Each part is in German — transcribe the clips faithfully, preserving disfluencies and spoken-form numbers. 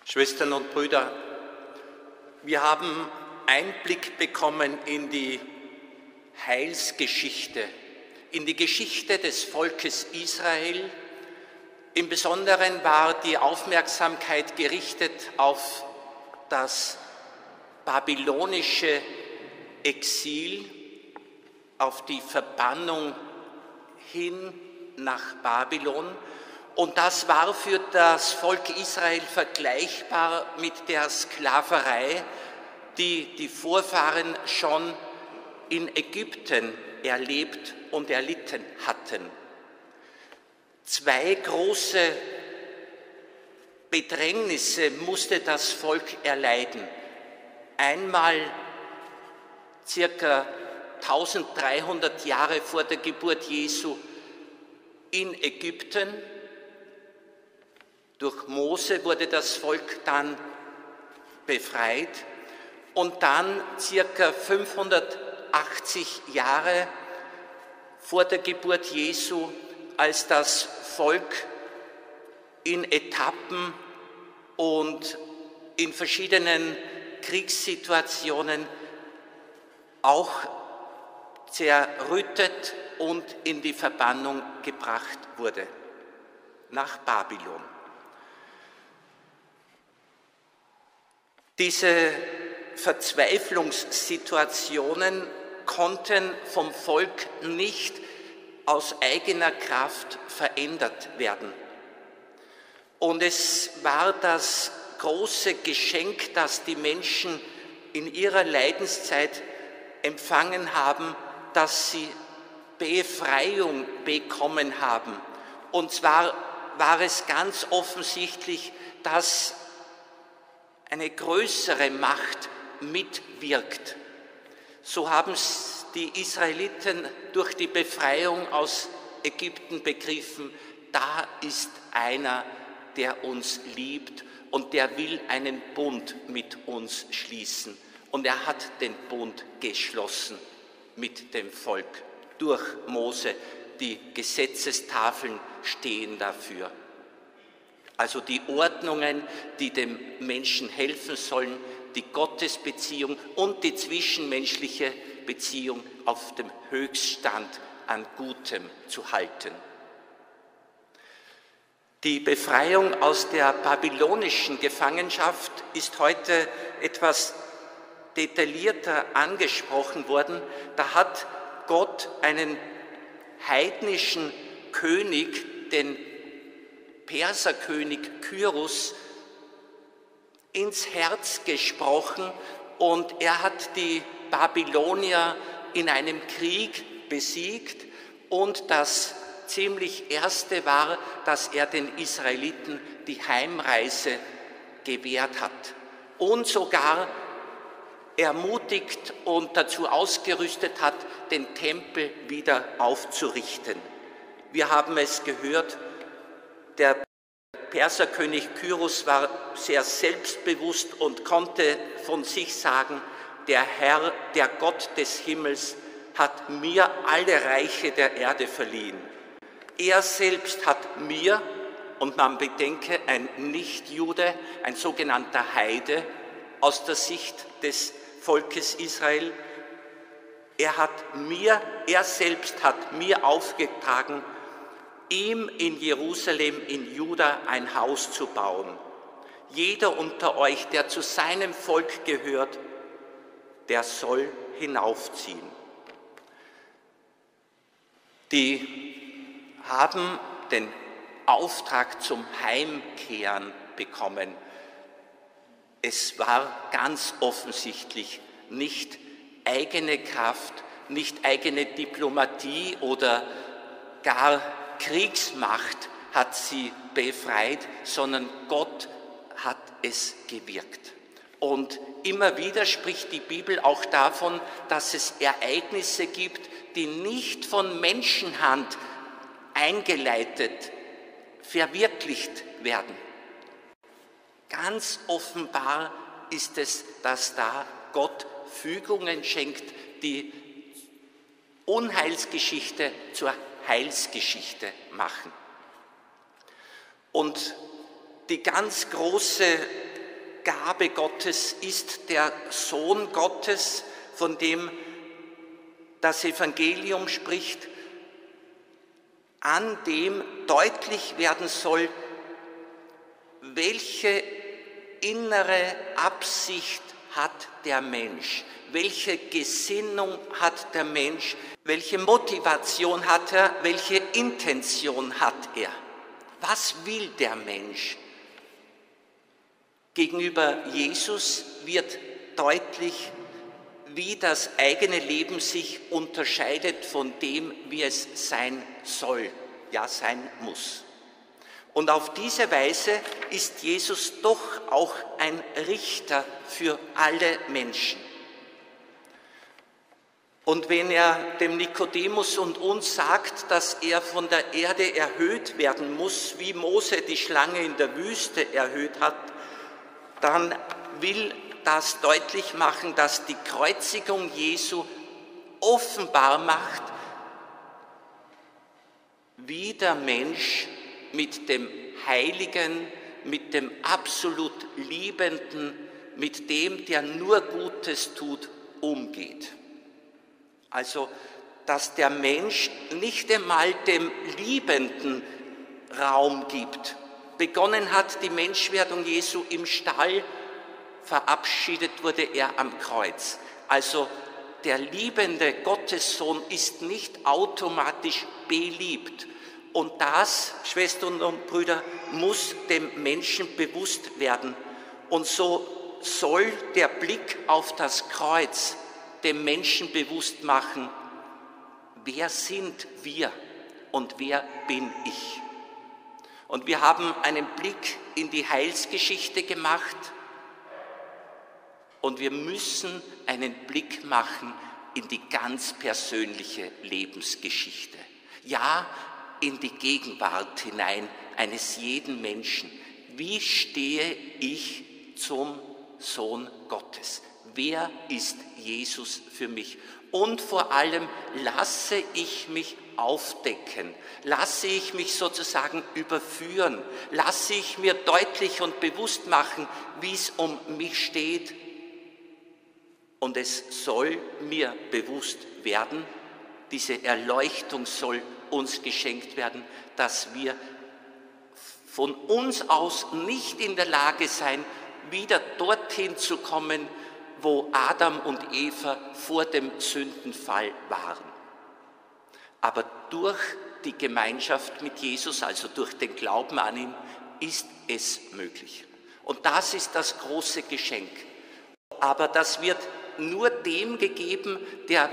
Schwestern und Brüder, wir haben Einblick bekommen in die Heilsgeschichte, in die Geschichte des Volkes Israel. Im Besonderen war die Aufmerksamkeit gerichtet auf das babylonische Exil, auf die Verbannung hin nach Babylon. Und das war für das Volk Israel vergleichbar mit der Sklaverei, die die Vorfahren schon in Ägypten erlebt und erlitten hatten. Zwei große Bedrängnisse musste das Volk erleiden. Einmal circa dreizehnhundert Jahre vor der Geburt Jesu in Ägypten. Durch Mose wurde das Volk dann befreit und dann circa fünfhundertachtzig Jahre vor der Geburt Jesu, als das Volk in Etappen und in verschiedenen Kriegssituationen auch zerrüttet und in die Verbannung gebracht wurde, nach Babylon. Diese Verzweiflungssituationen konnten vom Volk nicht aus eigener Kraft verändert werden. Und es war das große Geschenk, das die Menschen in ihrer Leidenszeit empfangen haben, dass sie Befreiung bekommen haben. Und zwar war es ganz offensichtlich, dass eine größere Macht mitwirkt. So haben die Israeliten durch die Befreiung aus Ägypten begriffen, da ist einer, der uns liebt und der will einen Bund mit uns schließen. Und er hat den Bund geschlossen mit dem Volk durch Mose. Die Gesetzestafeln stehen dafür. Also die Ordnungen, die dem Menschen helfen sollen, die Gottesbeziehung und die zwischenmenschliche Beziehung auf dem Höchststand an Gutem zu halten. Die Befreiung aus der babylonischen Gefangenschaft ist heute etwas detaillierter angesprochen worden. Da hat Gott einen heidnischen König, den Perserkönig Kyrus, ins Herz gesprochen und er hat die Babylonier in einem Krieg besiegt und das ziemlich Erste war, dass er den Israeliten die Heimreise gewährt hat und sogar ermutigt und dazu ausgerüstet hat, den Tempel wieder aufzurichten. Wir haben es gehört, der Perserkönig Kyrus war sehr selbstbewusst und konnte von sich sagen, der Herr, der Gott des Himmels, hat mir alle Reiche der Erde verliehen. Er selbst hat mir, und man bedenke, ein Nichtjude, ein sogenannter Heide aus der Sicht des Volkes Israel, er hat mir, er selbst hat mir aufgetragen, ihm in Jerusalem, in Juda, ein Haus zu bauen. Jeder unter euch, der zu seinem Volk gehört, der soll hinaufziehen. Die haben den Auftrag zum Heimkehren bekommen. Es war ganz offensichtlich nicht eigene Kraft, nicht eigene Diplomatie oder gar Kriegsmacht hat sie befreit, sondern Gott hat es gewirkt. Und immer wieder spricht die Bibel auch davon, dass es Ereignisse gibt, die nicht von Menschenhand eingeleitet, verwirklicht werden. Ganz offenbar ist es, dass da Gott Fügungen schenkt, die Unheilsgeschichte zur Heilsgeschichte machen. Und die ganz große Gabe Gottes ist der Sohn Gottes, von dem das Evangelium spricht, an dem deutlich werden soll, welche innere Absicht hat der Mensch, welche Gesinnung hat der Mensch, welche Motivation hat er, welche Intention hat er. Was will der Mensch? Gegenüber Jesus wird deutlich, wie das eigene Leben sich unterscheidet von dem, wie es sein soll, ja sein muss. Und auf diese Weise ist Jesus doch auch ein Richter für alle Menschen. Und wenn er dem Nikodemus und uns sagt, dass er von der Erde erhöht werden muss, wie Mose die Schlange in der Wüste erhöht hat, dann will das deutlich machen, dass die Kreuzigung Jesu offenbar macht, wie der Mensch mit dem Heiligen, mit dem absolut Liebenden, mit dem, der nur Gutes tut, umgeht. Also, dass der Mensch nicht einmal dem Liebenden Raum gibt. Begonnen hat die Menschwerdung Jesu im Stall, verabschiedet wurde er am Kreuz. Also der liebende Gottessohn ist nicht automatisch beliebt. Und das, Schwestern und Brüder, muss dem Menschen bewusst werden. Und so soll der Blick auf das Kreuz dem Menschen bewusst machen, wer sind wir und wer bin ich? Und wir haben einen Blick in die Heilsgeschichte gemacht und wir müssen einen Blick machen in die ganz persönliche Lebensgeschichte. Ja, in die Gegenwart hinein eines jeden Menschen. Wie stehe ich zum Sohn Gottes? Wer ist Jesus für mich? Und vor allem lasse ich mich aufdecken, lasse ich mich sozusagen überführen, lasse ich mir deutlich und bewusst machen, wie es um mich steht. Und es soll mir bewusst werden, diese Erleuchtung soll uns geschenkt werden, dass wir von uns aus nicht in der Lage sein, wieder dorthin zu kommen, wo Adam und Eva vor dem Sündenfall waren. Aber durch die Gemeinschaft mit Jesus, also durch den Glauben an ihn, ist es möglich. Und das ist das große Geschenk. Aber das wird nur dem gegeben, der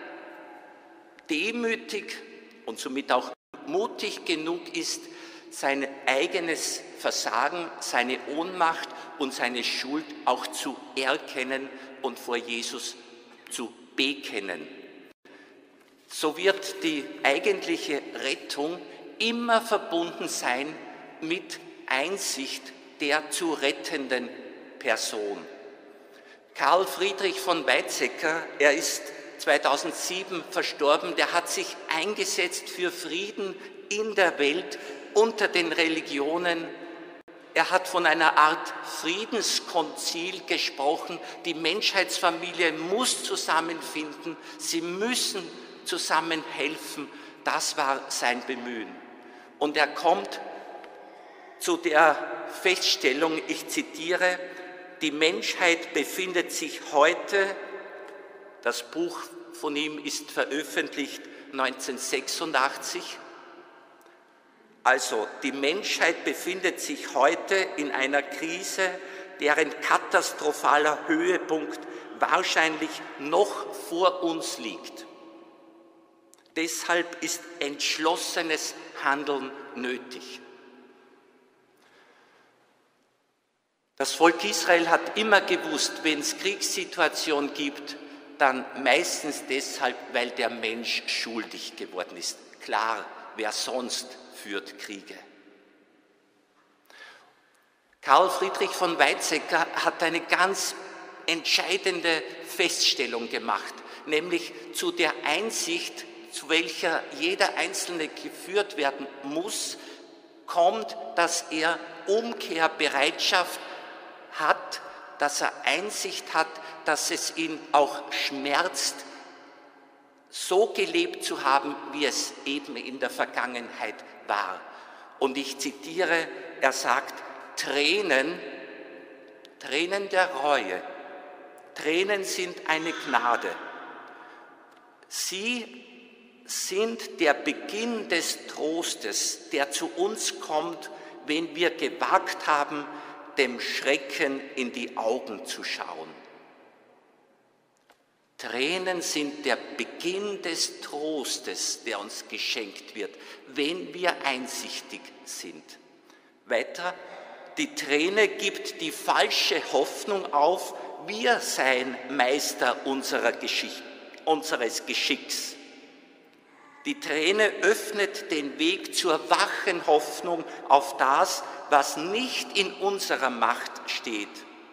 demütig und somit auch mutig genug ist, sein eigenes Versagen, seine Ohnmacht und seine Schuld auch zu erkennen und vor Jesus zu bekennen. So wird die eigentliche Rettung immer verbunden sein mit Einsicht der zu rettenden Person. Karl Friedrich von Weizsäcker, er ist zweitausendsieben verstorben, der hat sich eingesetzt für Frieden in der Welt, unter den Religionen. Er hat von einer Art Friedenskonzil gesprochen. Die Menschheitsfamilie muss zusammenfinden, sie müssen zusammenhelfen. Das war sein Bemühen. Und er kommt zu der Feststellung, ich zitiere, die Menschheit befindet sich heute, das Buch von ihm ist veröffentlicht neunzehnhundertsechsundachtzig, also die Menschheit befindet sich heute in einer Krise, deren katastrophaler Höhepunkt wahrscheinlich noch vor uns liegt. Deshalb ist entschlossenes Handeln nötig. Das Volk Israel hat immer gewusst, wenn es Kriegssituationen gibt, dann meistens deshalb, weil der Mensch schuldig geworden ist. Klar, wer sonst führt Kriege? Karl Friedrich von Weizsäcker hat eine ganz entscheidende Feststellung gemacht, nämlich zu der Einsicht, zu welcher jeder Einzelne geführt werden muss, kommt, dass er Umkehrbereitschaft hat, dass er Einsicht hat, dass es ihn auch schmerzt, so gelebt zu haben, wie es eben in der Vergangenheit war. Und ich zitiere, er sagt, Tränen, Tränen der Reue, Tränen sind eine Gnade. Sie sind der Beginn des Trostes, der zu uns kommt, wenn wir gewagt haben, dem Schrecken in die Augen zu schauen. Tränen sind der Beginn des Trostes, der uns geschenkt wird, wenn wir einsichtig sind. Weiter, die Träne gibt die falsche Hoffnung auf, wir seien Meister unserer Geschichte, unseres Geschicks. Die Träne öffnet den Weg zur wachen Hoffnung auf das, was nicht in unserer Macht steht.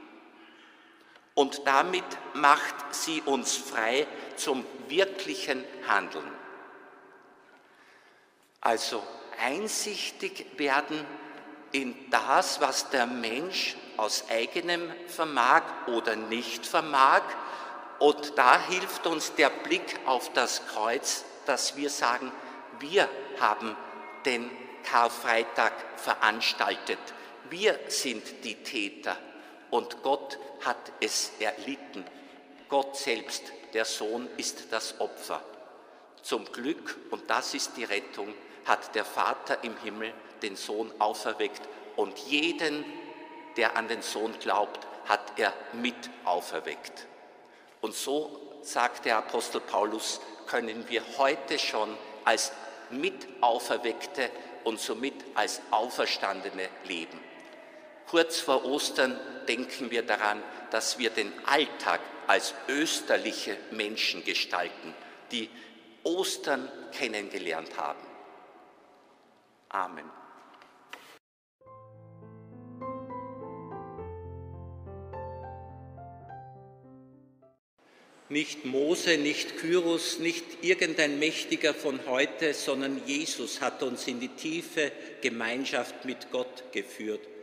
Und damit macht sie uns frei zum wirklichen Handeln. Also einsichtig werden in das, was der Mensch aus eigenem vermag oder nicht vermag. Und da hilft uns der Blick auf das Kreuz, dass wir sagen, wir haben den Karfreitag veranstaltet. Wir sind die Täter und Gott hat es erlitten. Gott selbst, der Sohn, ist das Opfer. Zum Glück, und das ist die Rettung, hat der Vater im Himmel den Sohn auferweckt und jeden, der an den Sohn glaubt, hat er mit auferweckt. Und so, sagt der Apostel Paulus, können wir heute schon als Mitauferweckte und somit als Auferstandene leben. Kurz vor Ostern denken wir daran, dass wir den Alltag als österliche Menschen gestalten, die Ostern kennengelernt haben. Amen. Nicht Mose, nicht Kyros, nicht irgendein Mächtiger von heute, sondern Jesus hat uns in die tiefe Gemeinschaft mit Gott geführt.